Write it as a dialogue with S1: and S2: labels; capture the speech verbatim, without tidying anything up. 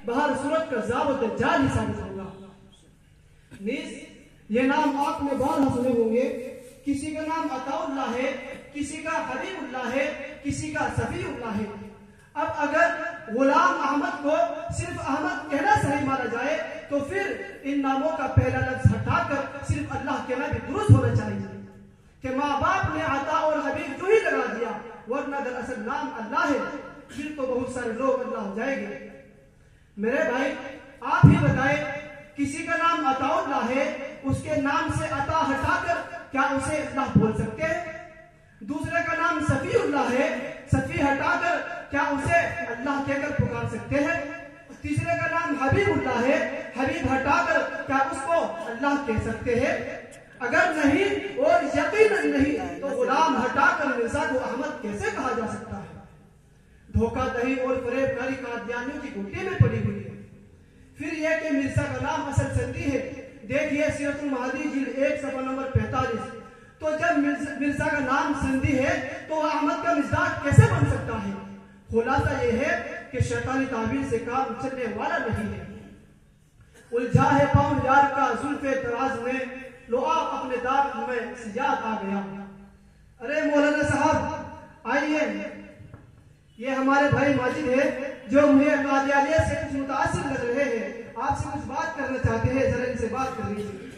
S1: बाहर सूरत का जावत दज्जाल ही साबित होगा। नीस ये नाम आपने बारहा सुने होंगे। किसी का नाम अताउल्लाह है, किसी का हबीबुल्लाह है, किसी का सफीउल्लाह है। अब अगर गुलाम अहमद को सिर्फ अहमद कहना सही माना जाए तो फिर इन नामों का पहला लफ्ज हटाकर सिर्फ अल्लाह कहना भी दुरुस्त होना चाहिए कि माँ बाप ने अता और हबीब जो ही लगा दिया, वरना दरअसल नाम अल्लाह है, फिर तो बहुत सारे लोग अल्लाह हो जाएंगे। मेरे भाई आप ही बताएं, किसी का नाम अताउल्लाह है, उसके नाम से अता हटाकर क्या उसे अल्लाह बोल सकते हैं? दूसरे का नाम सफीउल्लाह है, सफी हटाकर क्या उसे अल्लाह कहकर पुकार सकते हैं? तीसरे का नाम हबीबुल्लाह है, हबीब हटाकर क्या उसको अल्लाह कह सकते हैं? अगर नहीं और यकीनन नहीं तो गुलाम हटाकर मिर्जा को अहमद कैसे कहा जा सकता है? धोखाधड़ी और फरेबकारी कादियानियों की घुट्टी में पड़ी हुई है। फिर यह कि मिर्जा का नाम असल संदी है। देखिए सीरतुल महदी जिल्द एक सफा नंबर पैंतालीस। तो जब मिर्जा का नाम संदी है तो अहमद का मिजाज कैसे बन सकता है? खुलासा यह है कि शैतानी ताबीर से काम चलने वाला नहीं है। उलझा है पाँव यार का जुल्फे दराज में, लो आप अपने दाग में याद आ गया। अरे मौलाना साहब आइए, ये हमारे भाई माजिद है जो मुझे कादियानियत से कुछ मुतासिर लग रहे हैं, आपसे कुछ बात करना चाहते हैं, जरा इनसे बात कर लीजिए।